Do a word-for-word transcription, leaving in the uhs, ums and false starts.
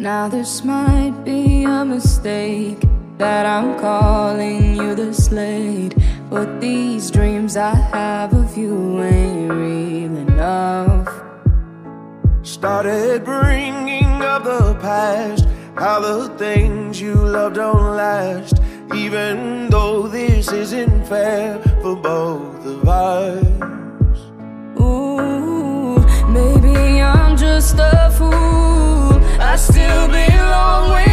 Now this might be a mistake, that I'm calling you this late, but these dreams I have of you ain't real enough. Started bringing up the past, how the things you love don't last, even though this isn't fair for both of us. Ooh, maybe I'm just a fool, I still belong with